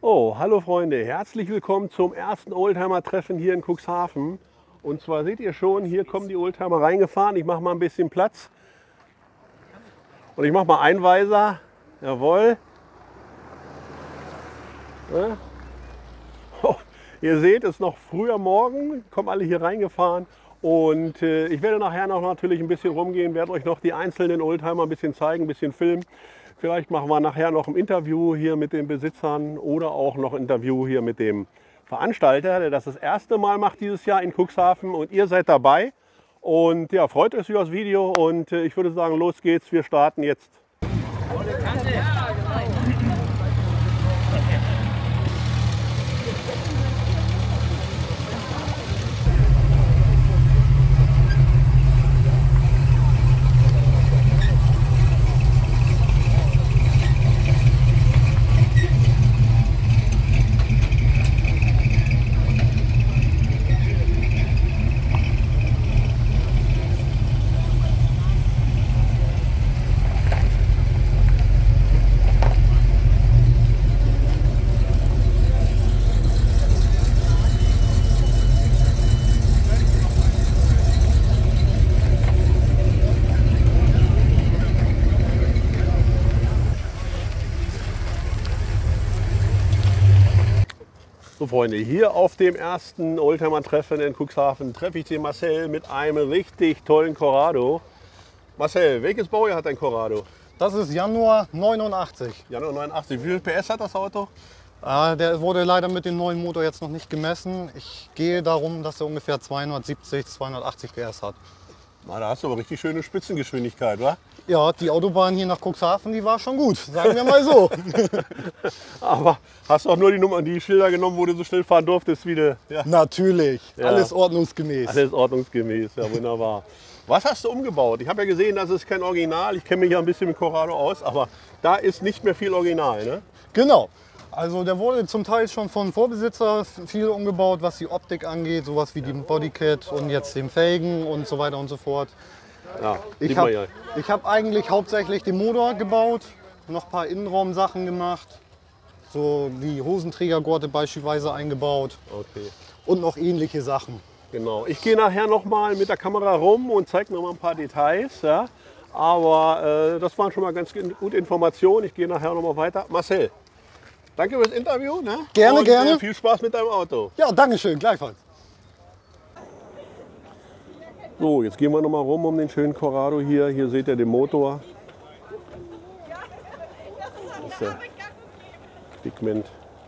Oh, hallo Freunde, herzlich willkommen zum ersten Oldtimer-Treffen hier in Cuxhaven. Und zwar seht ihr schon, hier kommen die Oldtimer reingefahren. Ich mache mal ein bisschen Platz. Und ich mache mal Einweiser. Jawohl. Ja. Oh, ihr seht, es ist noch früh am Morgen, kommen alle hier reingefahren. Und ich werde nachher noch natürlich ein bisschen rumgehen, werde euch noch die einzelnen Oldtimer ein bisschen zeigen, ein bisschen filmen. Vielleicht machen wir nachher noch ein Interview hier mit den Besitzern oder auch noch ein Interview hier mit dem Veranstalter, der das erste Mal macht dieses Jahr in Cuxhaven und ihr seid dabei. Und ja, freut euch über das Video und ich würde sagen, los geht's, wir starten jetzt. So Freunde, hier auf dem ersten Oldtimer-Treffen in Cuxhaven treffe ich den Marcel mit einem richtig tollen Corrado. Marcel, welches Baujahr hat dein Corrado? Das ist Januar 89. Januar 89. Wie viel PS hat das Auto? Der wurde leider mit dem neuen Motor jetzt noch nicht gemessen. Ich gehe darum, dass er ungefähr 270, 280 PS hat. Na, da hast du aber richtig schöne Spitzengeschwindigkeit, wa? Ja, die Autobahn hier nach Cuxhaven, die war schon gut, sagen wir mal so. Aber hast du auch nur die Schilder genommen, wo du so schnell fahren durftest wie du? Ja. Natürlich, Ja. alles ordnungsgemäß. Alles ordnungsgemäß, ja wunderbar. Was hast du umgebaut? Ich habe ja gesehen, das ist kein Original. Ich kenne mich ja ein bisschen mit Corrado aus, aber da ist nicht mehr viel Original, ne? Genau. Also der wurde zum Teil schon von Vorbesitzer viel umgebaut, was die Optik angeht, sowas wie die Bodykit und jetzt den Felgen und so weiter und so fort. Ja, Ich habe eigentlich hauptsächlich den Motor gebaut, noch ein paar Innenraumsachen gemacht, so wie Hosenträgergurte beispielsweise eingebaut Okay, und noch ähnliche Sachen. genau. Ich gehe nachher noch mal mit der Kamera rum und zeige noch mal ein paar Details. Ja? Aber das waren schon mal ganz gute Informationen. Ich gehe nachher noch mal weiter. Marcel, danke fürs Interview. Ne? Gerne, und, gerne. Viel Spaß mit deinem Auto. Ja, dankeschön, gleichfalls. So, jetzt gehen wir noch mal rum um den schönen Corrado hier. Hier seht ihr den Motor. Das ist der Pigment.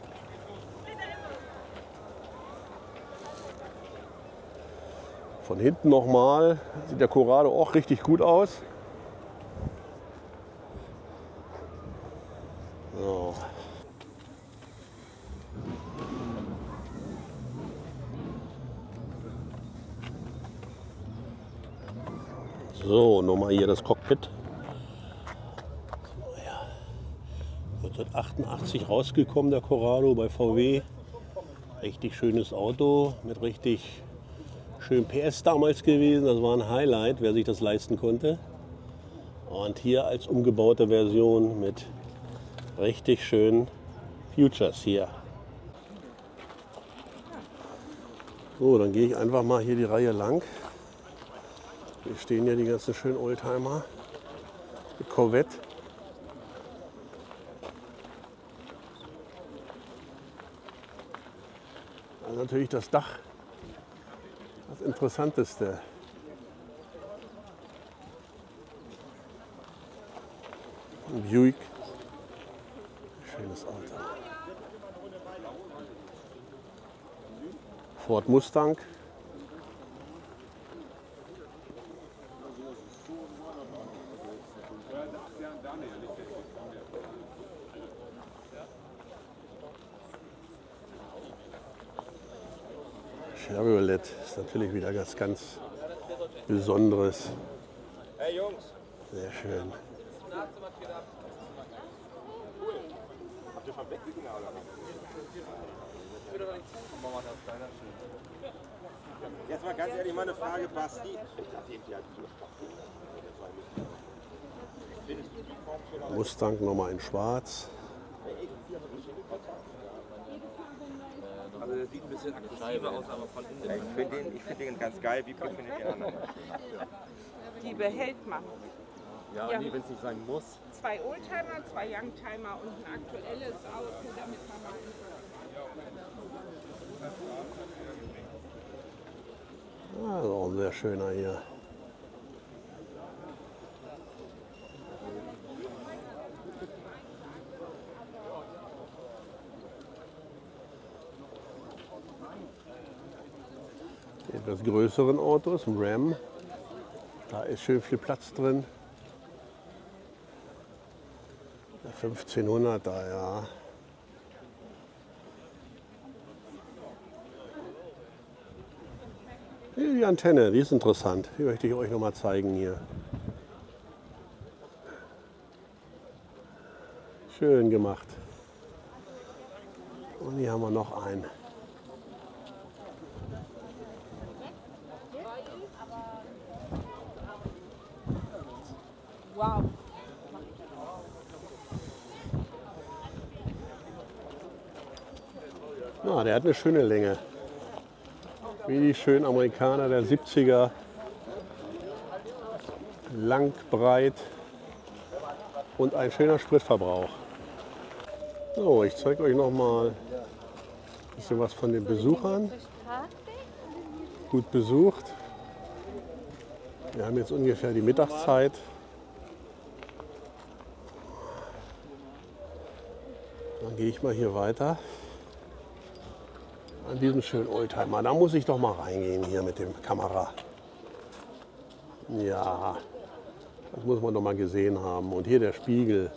Von hinten noch mal sieht der Corrado auch richtig gut aus. So. So, nochmal hier das Cockpit. Ja. 1988 rausgekommen, der Corrado bei VW. Richtig schönes Auto mit richtig schön PS damals gewesen. Das war ein Highlight, wer sich das leisten konnte. Und hier als umgebaute Version mit richtig schönen Futures hier. So, dann gehe ich einfach mal hier die Reihe lang. Hier stehen ja die ganzen schönen Oldtimer mit Corvette. Also natürlich das Dach, das Interessanteste. Ein Buick, schönes Auto. Ford Mustang. Chevrolet ist natürlich wieder ganz Besonderes. Hey Jungs! Sehr schön. Habt ihr schon weg? Jetzt mal ganz ehrlich, meine Frage, Basti. Mustang nochmal in schwarz. Also der sieht ein bisschen aggressiver aus, aber von innen. Ich find den ganz geil. Wie findet ihr den anderen? Die behält man. Ja, nee, wenn es nicht sein muss. 2 Oldtimer, 2 Youngtimer und ein aktuelles Auto, damit man mal. Also ein sehr schöner hier. Die etwas größeren Autos, ein Ram. Da ist schön viel Platz drin. Der 1500er, ja. Die Antenne, die ist interessant. Die möchte ich euch noch mal zeigen hier. Schön gemacht. Und hier haben wir noch einen. Wow. Na, der hat eine schöne Länge. Wie die schönen Amerikaner der 70er. Lang, breit und ein schöner Spritverbrauch. So, ich zeige euch noch mal ein bisschen was von den Besuchern. Gut besucht. Wir haben jetzt ungefähr die Mittagszeit. Dann gehe ich mal hier weiter. An diesem schönen Oldtimer. Da muss ich doch mal reingehen hier mit dem Kamera. Ja, das muss man doch mal gesehen haben. Und hier der Spiegel.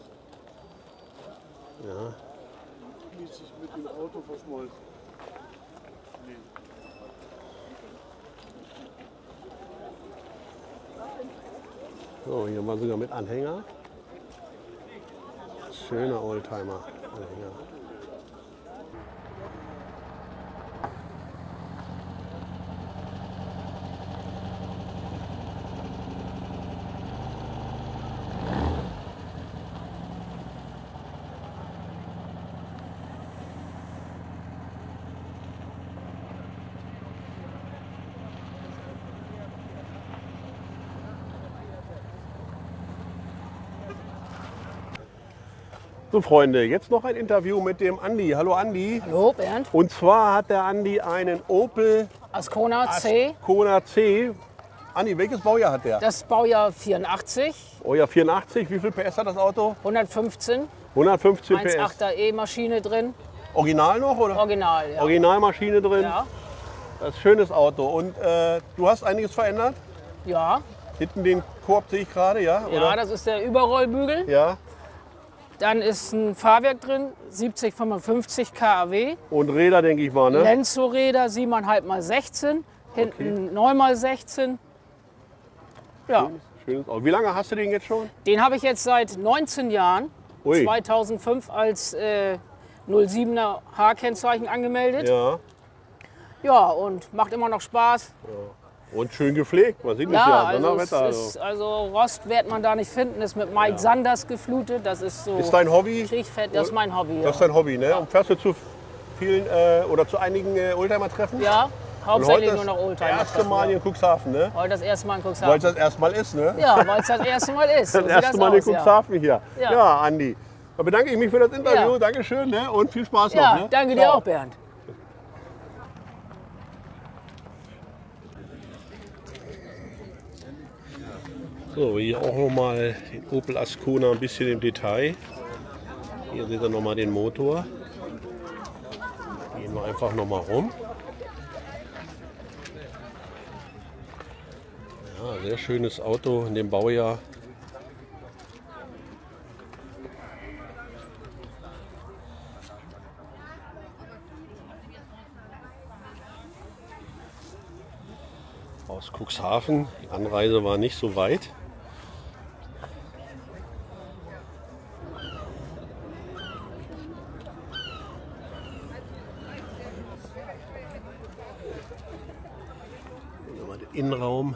Ja. Wie sich mit dem Auto verschmolzen. So, hier mal sogar mit Anhänger. Schöner Oldtimer. Anhänger. So Freunde, jetzt noch ein Interview mit dem Andi. Hallo Andi. Hallo Bernd. Und zwar hat der Andi einen Opel Ascona C, Ascona C. Andi, welches Baujahr hat der? das Baujahr 84, Oh ja, 84. Wie viel PS hat das Auto? 115, 115 PS. 1.8er E-Maschine drin, Original noch oder? original. Ja. Originalmaschine drin. Ja, Das ist ein schönes Auto. Und du hast einiges verändert? ja, Hinten den Korb sehe ich gerade, ja? ja, Oder? das ist der Überrollbügel. Ja. Dann ist ein Fahrwerk drin, 7055 kW. Und Räder, denke ich mal, ne? Lenzo-Räder 7,5 x 16, hinten 9 x 16. Ja, Schönes Auto. Wie lange hast du den jetzt schon? den habe ich jetzt seit 19 Jahren, Ui. 2005 als 07er H-Kennzeichen angemeldet. Ja. Ja, und macht immer noch Spaß. Und schön gepflegt. Man sieht es Ja, ja. also, Donnerwetter, also Rost wird man da nicht finden. Ist mit Mike Sanders geflutet. Das ist so Ist dein Hobby? Kriechfett. Das ist mein Hobby. Ja, Das ist dein Hobby, ne? Und fährst du zu vielen oder zu einigen Oldtimer-Treffen? ja Und hauptsächlich heute nur noch Oldtimer. das erste Mal hier in Cuxhaven, ne? Heute das erste Mal in Weil es Cuxhaven. das erste Mal ist, ne? Ja, weil es das erste Mal ist. So Das sieht erste Mal in aus, ja. Cuxhaven hier. Ja. Ja, Andi. Da bedanke ich mich für das Interview. Ja. Dankeschön, ne? Und viel Spaß Ja, noch. Ne? danke dir Ciao. auch, Bernd. So, hier auch nochmal den Opel Ascona ein bisschen im Detail. Hier seht ihr nochmal den Motor. Gehen wir einfach nochmal rum. Ja, sehr schönes Auto in dem Baujahr. Aus Cuxhaven. Die Anreise war nicht so weit. Hier nochmal den Innenraum.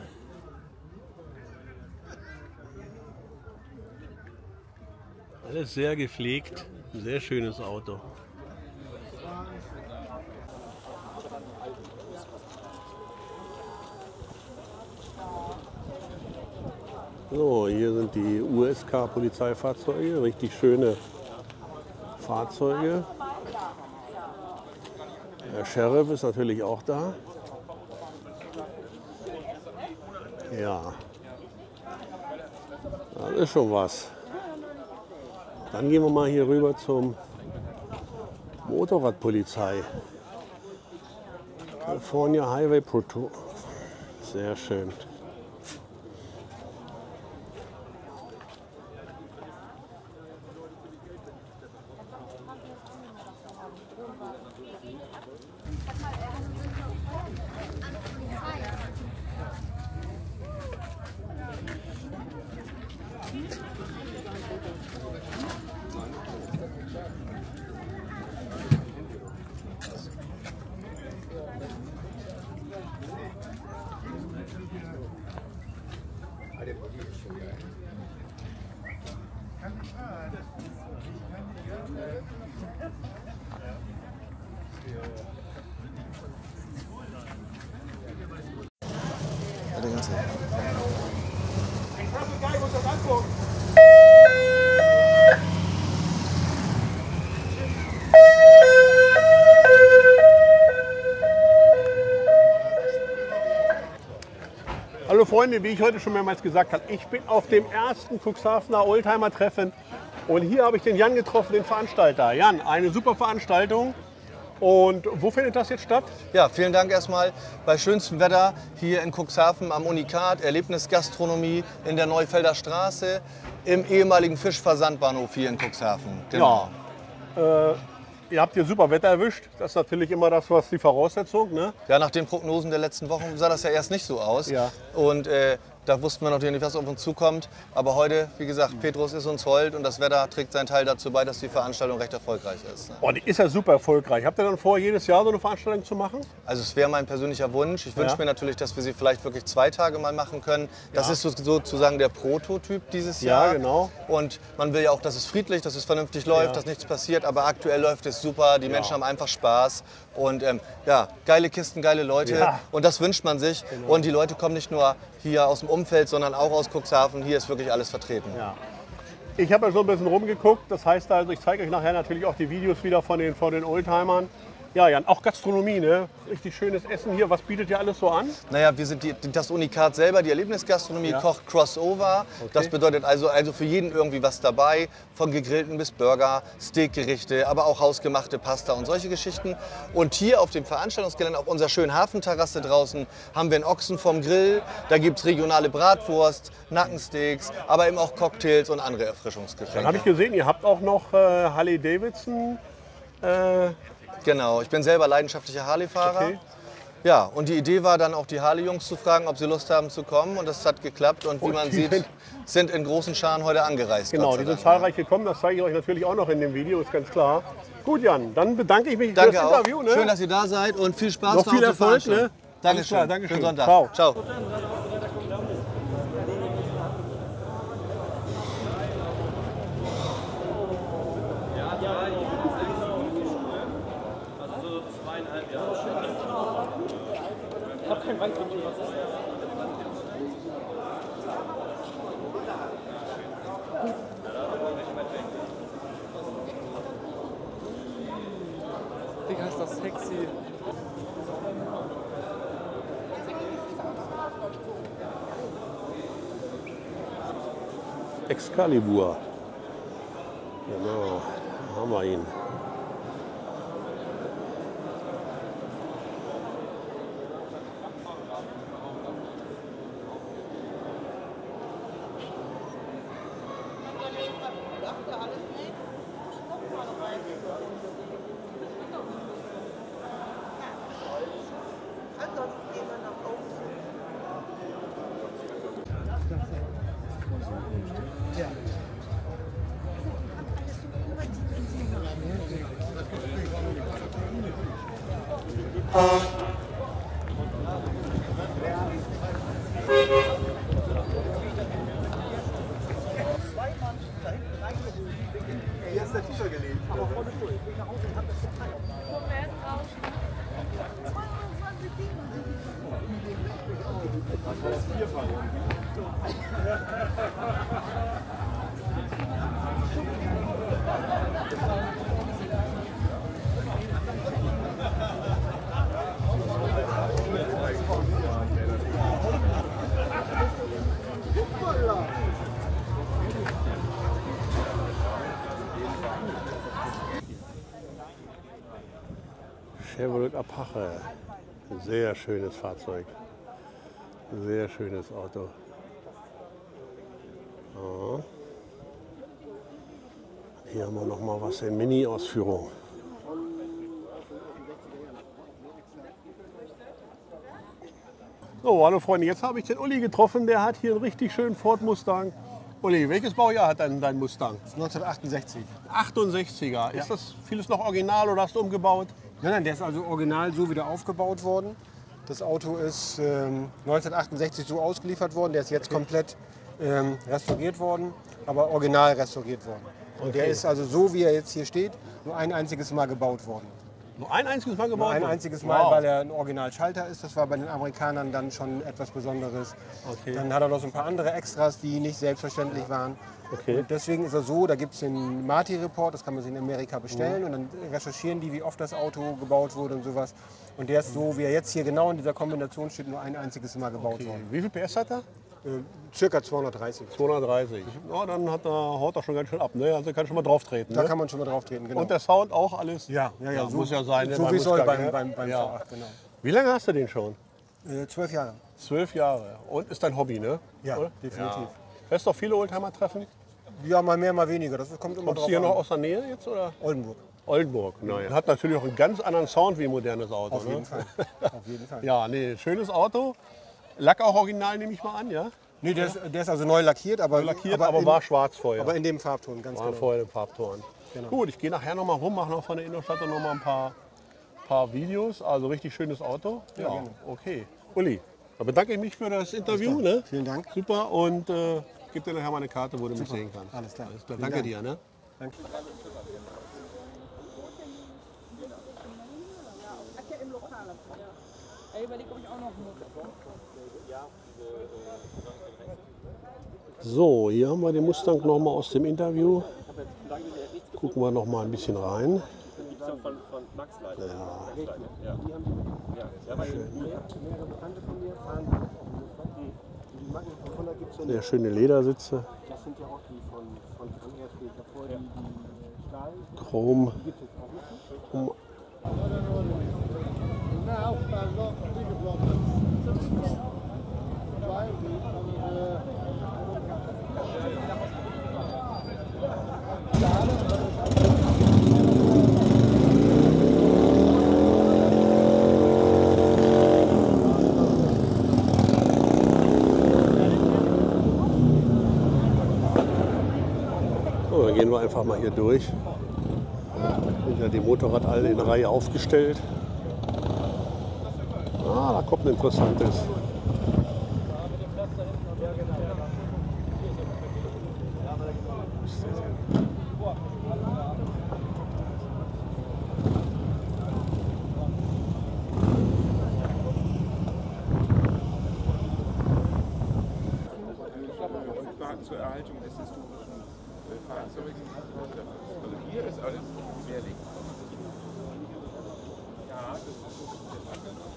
Alles sehr gepflegt. Ein sehr schönes Auto. So, hier sind die USK-Polizeifahrzeuge, richtig schöne Fahrzeuge. Der Sheriff ist natürlich auch da. Ja, das ist schon was. Dann gehen wir mal hier rüber zum Motorradpolizei. California Highway Patrol. Sehr schön. Hallo Freunde, wie ich heute schon mehrmals gesagt habe, ich bin auf dem ersten Cuxhavener Oldtimer-Treffen und hier habe ich den Jan getroffen, den Veranstalter. Jan, eine super Veranstaltung. Und wo findet das jetzt statt? Ja, vielen Dank erstmal bei schönstem Wetter hier in Cuxhaven am Unikat, Erlebnisgastronomie in der Neufelder Straße im ehemaligen Fischversandbahnhof hier in Cuxhaven. Genau. Ja. Ihr habt hier super Wetter erwischt. Das ist natürlich immer das, was die Voraussetzung, ne? Ja, nach den Prognosen der letzten Wochen sah das ja erst nicht so aus. Ja. Und da wussten wir natürlich nicht, was auf uns zukommt. Aber heute, wie gesagt, Petrus ist uns hold und das Wetter trägt seinen Teil dazu bei, dass die Veranstaltung recht erfolgreich ist. Ne? Oh, die ist ja super erfolgreich. Habt ihr dann vor, jedes Jahr so eine Veranstaltung zu machen? Also es wäre mein persönlicher Wunsch. Ich wünsche mir natürlich, dass wir sie vielleicht wirklich 2 Tage mal machen können. Das ist sozusagen der Prototyp dieses Jahr. Ja, genau. Und man will ja auch, dass es friedlich, dass es vernünftig läuft, dass nichts passiert. Aber aktuell läuft es super. Die Menschen haben einfach Spaß. Und ja, geile Kisten, geile Leute. Ja. Und das wünscht man sich. Genau. Und die Leute kommen nicht nur hier aus dem Umfeld, sondern auch aus Cuxhaven. Hier ist wirklich alles vertreten. Ja. Ich habe ja so ein bisschen rumgeguckt. Das heißt also, ich zeige euch nachher natürlich auch die Videos wieder von den Oldtimern. Ja, Jan, auch Gastronomie, ne? Richtig schönes Essen hier. Was bietet ihr alles so an? Naja, wir sind das Unikat selber, die Erlebnisgastronomie, Koch Crossover. Okay. Das bedeutet also für jeden irgendwie was dabei. Von gegrillten bis Burger, Steakgerichte, aber auch hausgemachte Pasta und solche Geschichten. Und hier auf dem Veranstaltungsgelände, auf unserer schönen Hafenterrasse draußen, haben wir einen Ochsen vom Grill. Da gibt es regionale Bratwurst, Nackensteaks, aber eben auch Cocktails und andere Erfrischungsgetränke. Dann habe ich gesehen, ihr habt auch noch Harley Davidson. Genau, ich bin selber leidenschaftlicher Harley-Fahrer. Okay. Ja, und die Idee war dann auch die Harley-Jungs zu fragen, ob sie Lust haben zu kommen. Und das hat geklappt. Und wie man sieht, sind in großen Scharen heute angereist. Genau, die sind zahlreich gekommen. Das zeige ich euch natürlich auch noch in dem Video, ist ganz klar. Gut, Jan, dann bedanke ich mich für das Interview. Ne? Schön, dass ihr da seid und viel Spaß noch. Viel Erfolg. Ne? Dankeschön. Dankeschön. Schönen Sonntag. Ciao. Ciao. Digga, ist das sexy. Excalibur. Genau, da haben wir ihn. Hier ist der Titel gelegt. Aber vorne durch. Guck mal, er ist draußen. Chevrolet Apache. Sehr schönes Fahrzeug. Sehr schönes Auto. Ja. Hier haben wir noch mal was in Mini-Ausführung. So, hallo Freunde, jetzt habe ich den Uli getroffen, der hat hier einen richtig schönen Ford Mustang. Uli, welches Baujahr hat denn dein Mustang? 1968. 68er. Ist das vieles noch original oder hast du umgebaut? Nein, der ist also original so wieder aufgebaut worden. Das Auto ist 1968 so ausgeliefert worden. Der ist jetzt komplett restauriert worden, aber original restauriert worden. Und der ist also so, wie er jetzt hier steht, nur ein einziges Mal gebaut worden. Nur ein einziges Mal gebaut? Nur ein einziges Mal, weil er ein Originalschalter ist. Das war bei den Amerikanern dann schon etwas Besonderes. Okay. Dann hat er noch so ein paar andere Extras, die nicht selbstverständlich waren. Okay. Und deswegen ist er so, da gibt es den Marti-Report, das kann man sich in Amerika bestellen. Und dann recherchieren die, wie oft das Auto gebaut wurde und sowas. Und der ist so, wie er jetzt hier genau in dieser Kombination steht, nur ein einziges Mal gebaut worden. Wie viel PS hat er? Circa 230. 230. Ja, dann haut er schon ganz schön ab. Ne? Also kann schon mal drauf treten. Da Ne? kann man schon mal drauf treten, genau. Und der Sound auch alles? Ja, so, muss ja sein. So ne? wie es soll Mustang, beim ne? V8, genau. Wie lange hast du den schon? 12 Jahre. 12 Jahre. Und ist dein Hobby, ne? Ja, Oder? definitiv. Ja. Fährst du auch viele Oldtimer-Treffen? Ja, mal mehr, mal weniger. Das kommt immer Kommst drauf du hier an. noch aus der Nähe jetzt? Oder? Oldenburg. Oldenburg, naja. Hat natürlich auch einen ganz anderen Sound wie ein modernes Auto. Auf jeden Fall. Auf jeden Fall. Ja, nee, schönes Auto. Lack auch original, nehme ich mal an, ja? Nee, der ist also neu lackiert, aber war schwarz vorher. Aber in dem Farbton, ganz War genau. vorher im Farbton. Genau. Gut, ich gehe nachher noch mal rum, mache noch von der Innenstadt noch mal ein paar Videos. Also richtig schönes Auto. Ja, gerne. okay. Uli, da bedanke ich mich für das Interview. Ne? Vielen Dank. Super und gebe dir nachher mal eine Karte, wo du mich sehen kannst. Alles klar. Alles klar. Vielen Danke Dank. dir. Ne? Danke. So, hier haben wir den Mustang noch mal aus dem Interview. Gucken wir noch mal ein bisschen rein. Von Max leider. Ja. Sehr schöne Ledersitze. Das sind ja auch die von Krankenhäusern davor, die Stahl. Chrom. So, dann gehen wir einfach mal hier durch. Sind ja die Motorrad alle in Reihe aufgestellt. Ah, da kommt ein interessantes. Zur Erhaltung des historischen Fahrzeugs. Also hier ist alles sehr dick. Ja, das ist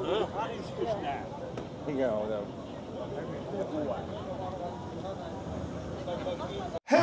Genau.